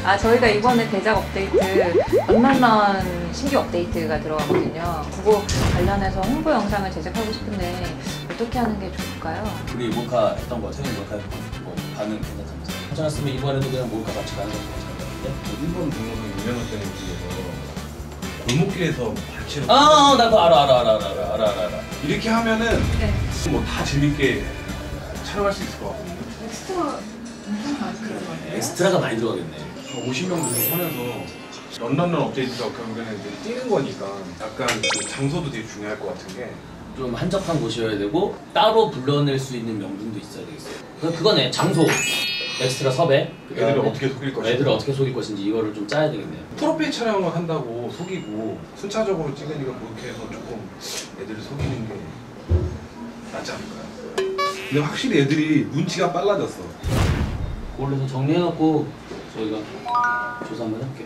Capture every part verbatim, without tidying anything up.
아, 저희가 이번에 대작 업데이트 런런런 신규 업데이트가 들어가거든요. 그거 관련해서 홍보 영상을 제작하고 싶은데 어떻게 하는 게 좋을까요? 우리 몰카 했던 거, 최근에 몰카 했던 거 뭐 반응 괜찮다면서요? 괜찮았으면 이번에도 그냥 몰카 같이 가는 거 괜찮을 것 같은데? 일본 동영상 유명했던 애들에서 골목길에서 발치를 아, 나도 알아, 알아, 알아, 알아, 알아, 알아, 알아. 이렇게 하면은 네. 뭐 다 재밌게 촬영할 수 있을 것 같거든요. 엑스트라 엄청 많이 들어가요. 엑스트라가 많이 들어가겠네. 오십 명 정도 하면서 런런런 업데이트가 결국에는 이제 뛰는 거니까 약간 그 장소도 되게 중요할 것 같은 게 좀 한적한 곳이어야 되고 따로 불러낼 수 있는 명분도 있어야 되겠어요. 그, 그거네, 장소. 엑스트라 섭외. 애들을 어떻게 속일 것인지 애들을 어떻게 속일 것인지 이거를 좀 짜야 되겠네요. 프로필 촬영을 한다고 속이고 순차적으로 찍으니까 그렇게 해서 조금 애들을 속이는 게 낫지 않을까요? 근데 확실히 애들이 눈치가 빨라졌어. 그걸로 정리해갖고 저희가 조사 한번 해볼게요.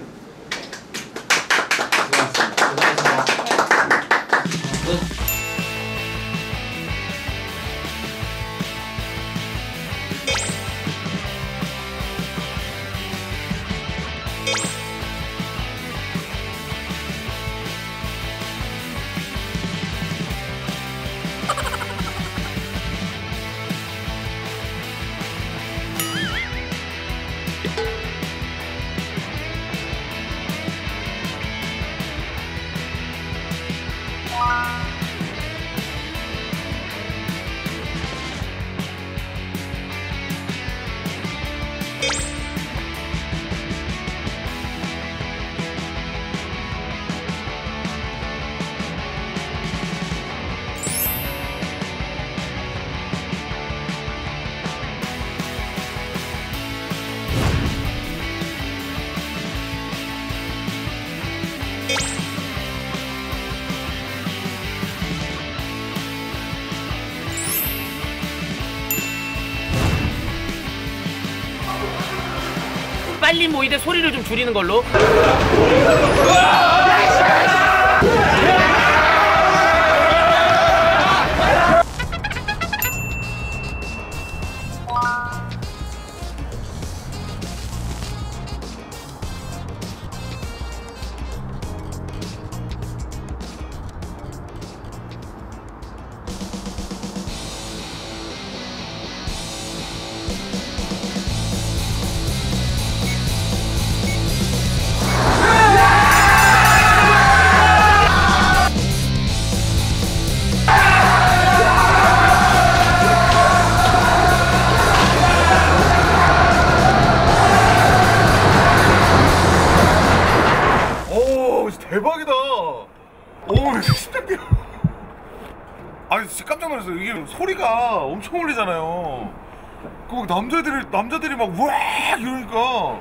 수고하셨습니다. 수고하셨습니다. 끝. 빨리 모이되 소리를 좀 줄이는 걸로. 대박이다. 오, 진짜 뛰어. 아니 진짜 깜짝 놀랐어요. 이게 소리가 엄청 울리잖아요. 그 막 남자들이 남자들이 막 와 이러니까.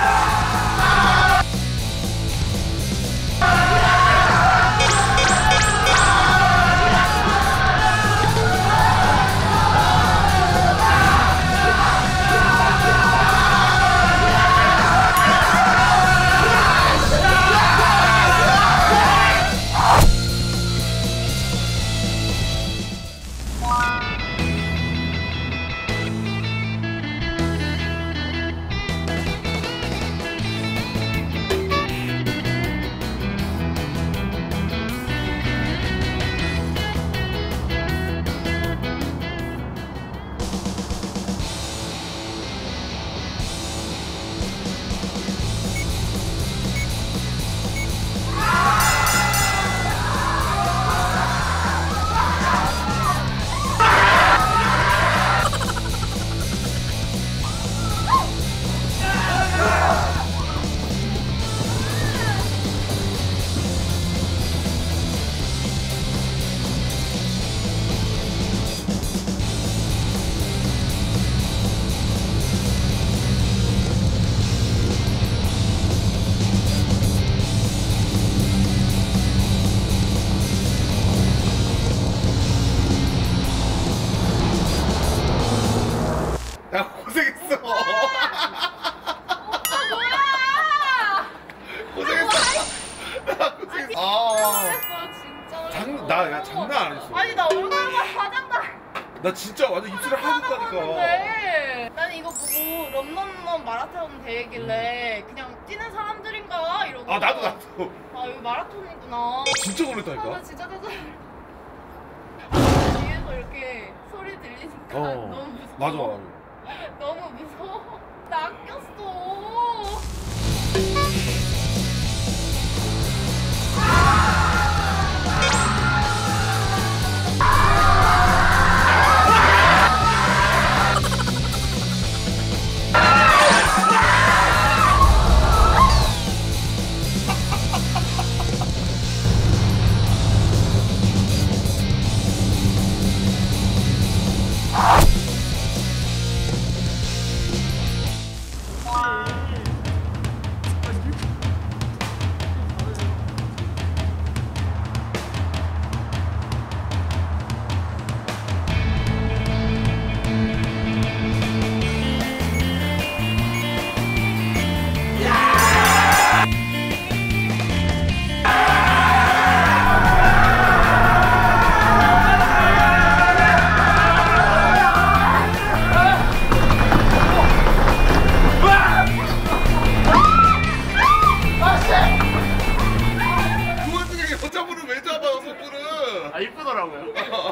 야 고생했어. 고생했어. 고생했어. 아, 진짜. 장, 나, 야, 장난 안 했어. 아니 나 얼굴만 화장도 안 나 진짜 완전 입술에 하얘졌다니까. 했는데. 난 이거 이거 보고 런던런 마라톤 대회길래 그냥 뛰는 사람들인가 이러고. 아 나도 나도. 아 여기 마라톤이구나. 진짜 아, 놀랬다니까. 나 진짜 짜증. 아, 뒤에서 이렇게 소리 들리니까 어. 너무 무서워. 맞아. 너무 무서워. 나 아꼈어. 아 이쁘더라고요.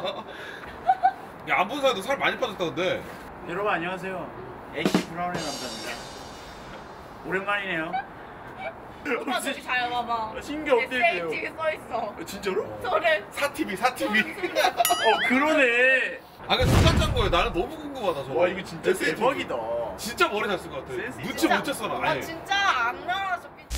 야, 안 본 사람도 살 많이 빠졌다던데. 여러분 안녕하세요. 애쉬 브라운의 남자입니다. 오랜만이네요. 오빠 저기 잘 봐봐. 신기 업데이트예요. 에스에이티비 써있어. 진짜로? 소래. 사티비, 사티비. 어 그러네. 아, 그냥 누가 짠 거예요? 나는 너무 궁금하다, 저거. 와 이거 진짜 에스에이티비. 대박이다. 진짜 머리 잘 쓴 것 같아. 센스 눈치 진짜. 못 챘어, 나. 아 아예. 진짜 안 나와서 삐.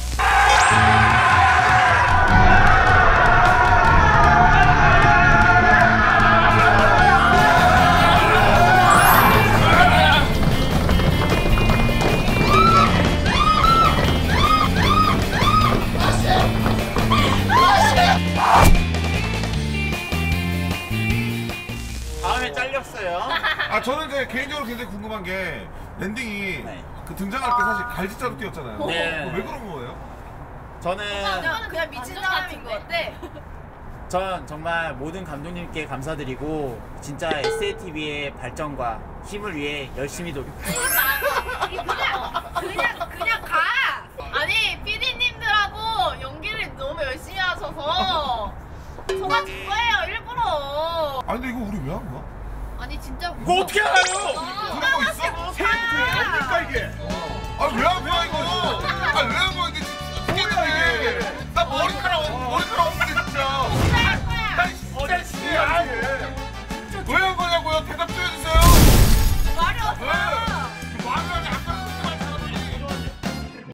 다음에 잘렸어요. 아, 저는 이제 개인적으로 굉장히 궁금한 게 랜딩이 네. 그 등장할 때 사실 갈지자로 뛰었잖아요. 네. 그거 왜 그런 거예요? 저는 그냥, 그냥 미친 사람인 것 같아. 전 정말 모든 감독님께 감사드리고 진짜 에스에이티비의 발전과 힘을 위해 열심히 노력. 이 바보, 이 바보.